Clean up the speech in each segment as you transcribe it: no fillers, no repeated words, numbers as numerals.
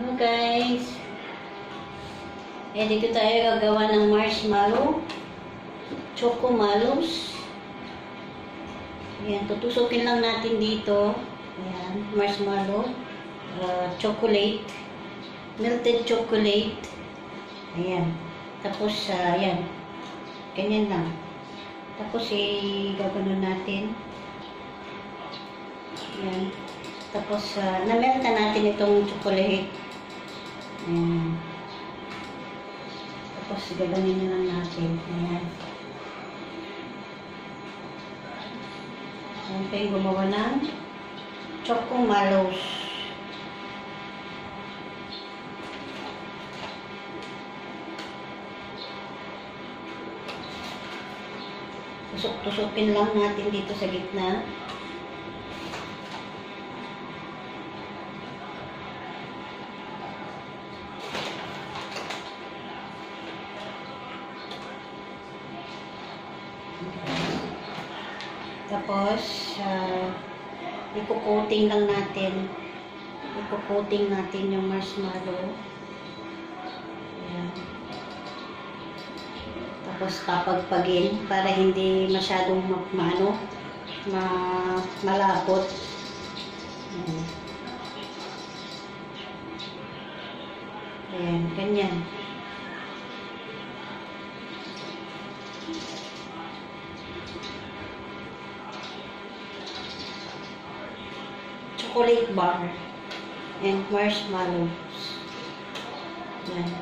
Hello guys. Dito tayo gagawa ng marshmallow. Choco mallows. Ayan, tutusukin lang natin dito. Ayan, marshmallow. Chocolate. Melted chocolate. Ayan. Tapos, ayan. Ganyan lang. Tapos, gagawin natin. Ayan. Tapos, na-melt na natin itong chocolate. Ayan. Tapos, gaganin na lang natin. Ayan. Ayan pa yung gumawa ng choco mallows. Tusok-tusokin lang natin dito sa gitna. Tapos, ipo-coating lang natin. Ipo-coating natin yung marshmallow. Ayan. Tapos, papagpagin para hindi masyadong malapot. Ayan. Ayan, ganyan. Chocolate bar and marshmallows. Yan.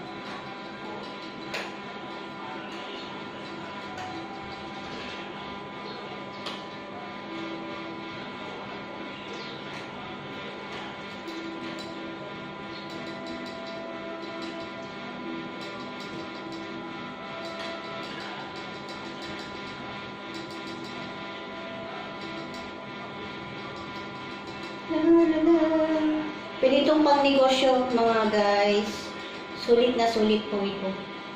Pwede itong pang negosyo mga guys. Sulit na sulit po ito.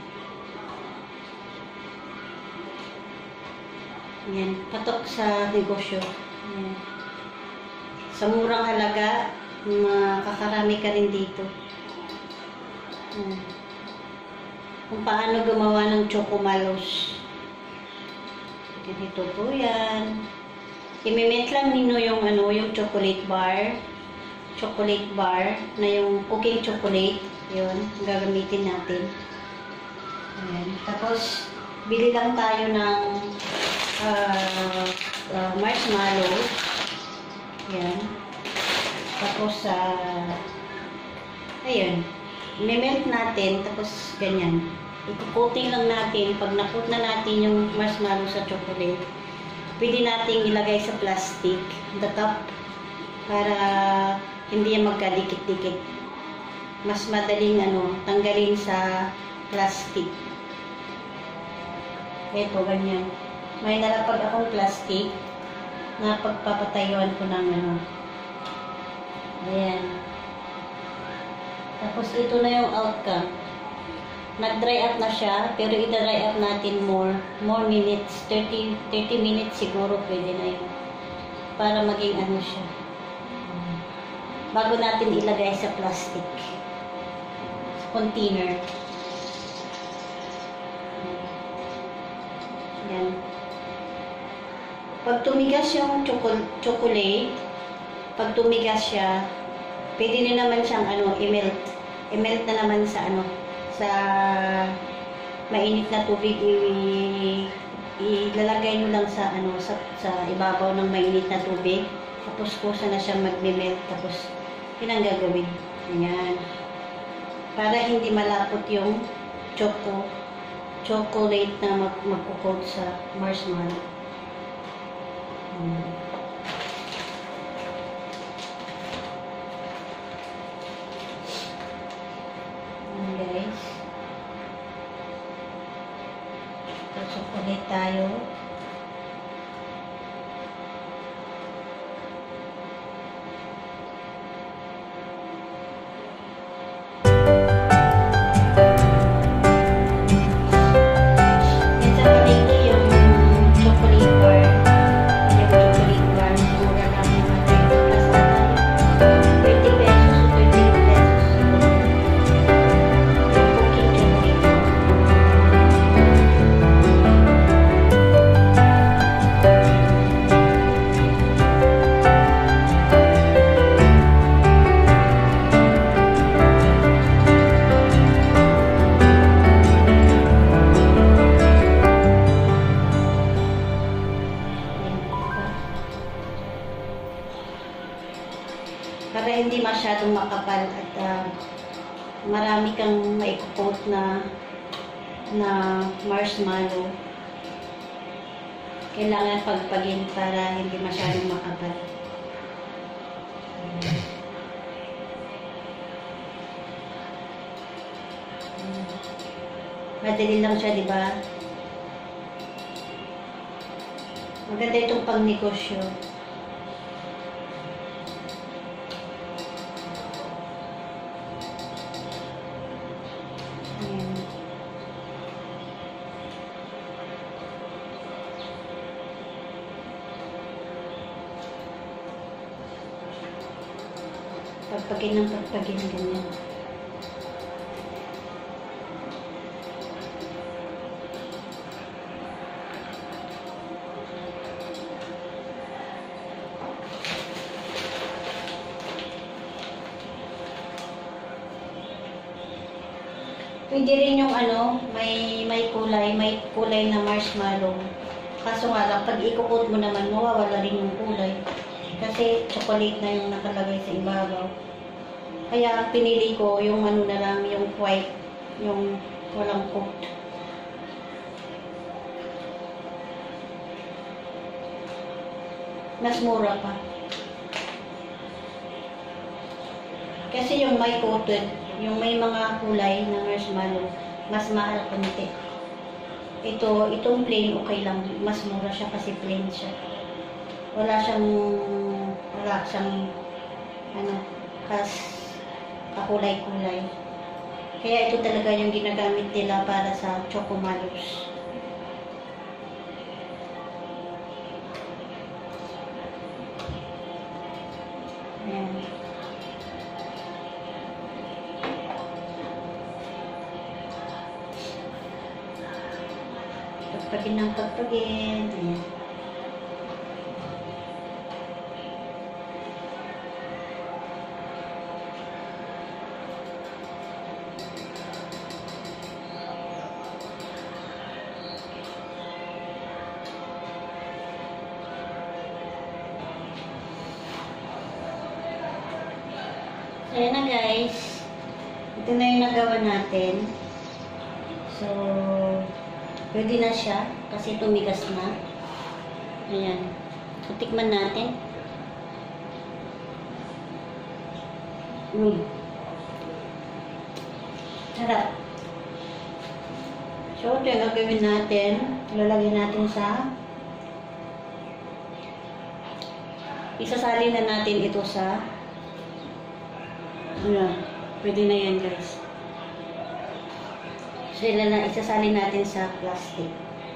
Ayan, patok sa negosyo. Ayan. Sa murang halaga, makakarami ka rin dito. Ayan. Kung paano gumawa ng choco mallows. Ganito po yan. I-melt lang ninyo yung chocolate bar na yung cooking chocolate. Yun, gagamitin natin. Ayan. Tapos, bili lang tayo ng marshmallow. Ayan. Tapos, ayun. I-melt natin. Tapos, ganyan. I-coating lang natin. Pag na-coat na natin yung marshmallow sa chocolate, pwede nating ilagay sa plastic, the top, para hindi yan magkadikit-dikit. Mas madaling tanggalin sa plastic. Ito, ganyan. May nalapag akong plastic na pagpapatayuan ko ng Ayan. Tapos ito na yung outcome. Nag-dry up na siya, pero i-dry up natin more minutes. 30 minutes siguro pwede na yun. Para maging siya. Bago natin ilagay sa plastic. Sa container. Yan. Pag tumigas yung chocolate, pag tumigas siya, pwede na naman siyang i-melt. I-melt na naman sa sa mainit na tubig. Ilalagay nyo lang sa ibabaw ng mainit na tubig. Tapos kusa na siya mag-melt. Tapos yun ang gagawin. Ayan. Para hindi malapot yung chocolate na magkukot sa marshmallow. Guys, tusok ulit tayo. makapal at marami kang maikukot na marshmallow. Kailangan pagpagin para hindi masyadong makapal. Madali lang siya, di ba? Maganda itong pang-negosyo. Ayan. Pagpagin ng pagpagin, ganyan. Pwede rin yung may kulay na marshmallow. Kaso nga lang, pag ikukot mo naman, mawawala rin yung kulay. Kasi chocolate na yung nakalagay sa ibabaw. Kaya pinili ko yung na lang, yung white, yung walang coat. Mas mura pa. Kasi yung may coated, yung may mga kulay na marshmallow, mas mahal konti. Itong plain okay lang, mas mura siya kasi plain siya. Wala siyang kakulay-kulay. Kaya ito talaga yung ginagamit nila para sa Chocomallows. Ayan. Pagpagin ng pagpagin. Ayan. Ayan na guys. Ito na yung nagawa natin. So, pwede na siya kasi tumigas na. Ayan. So, tikman natin. Sarap. So, ito yung gagawin natin. Lalagyan natin sa isasali na natin ito sa ayan. Pwede na yan guys. So, isasali natin sa plastic.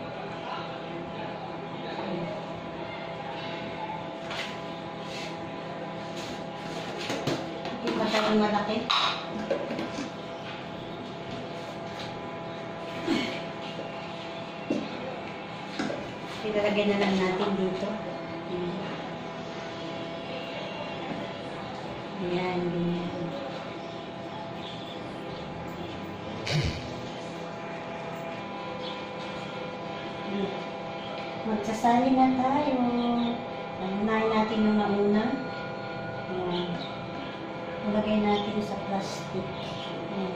Hindi masyadong malaki. Ilalagay na lang natin dito. Ayan, ganyan. Magsasali na tayo. Unahin natin yung mauna. Ayan. Ilagay natin sa plastic. Ayan.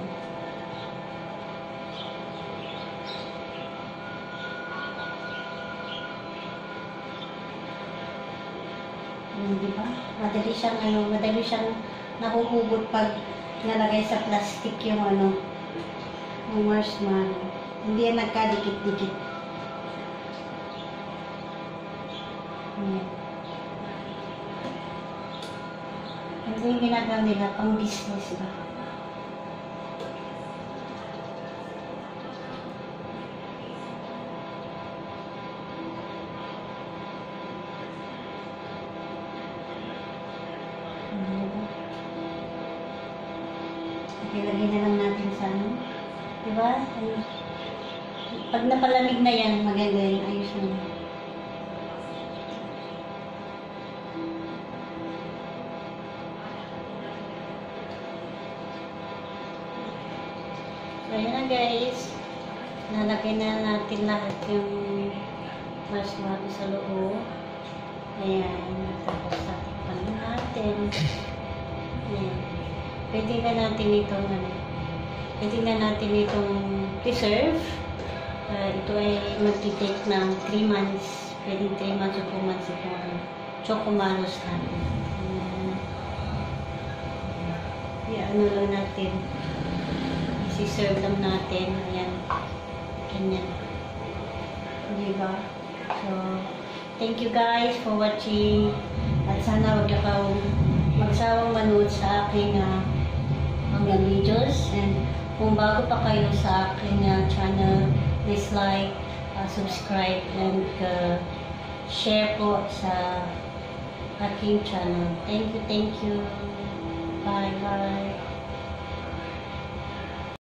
Ayan, diba? Madali siyang nahuhugot pag nalagay sa plastic yung yung marshmallow. Hindi yan nagkadikit-dikit. Ito yung ginagawa nila pang business ba? Ilagay na lang natin sa diba? Pag napalamig na yan, maganda yung ayos na yan. So, ayan na guys. Nalagay na natin lahat yung marshmallow sa loob. Ayan. Tapos tatikpan natin. Ayan. pwede na natin itong pwede na natin itong preserve. Ito ay magti-take ng 3 months. Pwede 3 months o 2 months itong chocomalos natin. Ano lang natin. Isi-serve lang natin. Ayan. Ganyan. Diba? So, thank you guys for watching. At sana huwag na kang magsawang manood sa aking mga videos. And kung bago pa kayo sa aking channel, please like, subscribe, and share po sa aking channel. Thank you, thank you. Bye, bye.